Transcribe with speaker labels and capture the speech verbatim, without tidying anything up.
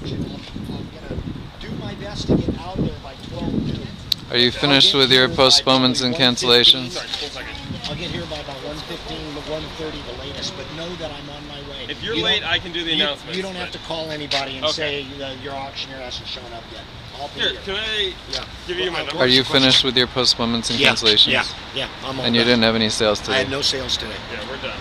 Speaker 1: auction. I'm, I'm going to do my best to get out there by twelve noon.
Speaker 2: Are you finished with your postponements and cancellations?
Speaker 1: I'll get here by about one fifteen, one thirty the latest, but know that I'm on my way.
Speaker 3: If you're
Speaker 1: you
Speaker 3: late, I can do the
Speaker 1: you,
Speaker 3: announcement.
Speaker 1: You don't have to call anybody and
Speaker 3: okay.
Speaker 1: say uh, your auctioneer hasn't shown up yet. I'll be
Speaker 3: here,
Speaker 1: here.
Speaker 3: can I
Speaker 1: yeah.
Speaker 3: give you my number?
Speaker 2: Are you finished with your postponements and
Speaker 1: yeah,
Speaker 2: cancellations?
Speaker 1: Yeah, yeah, I'm all
Speaker 2: And you
Speaker 1: done.
Speaker 2: didn't have any sales today?
Speaker 1: I had no sales today.
Speaker 3: Yeah, we're done.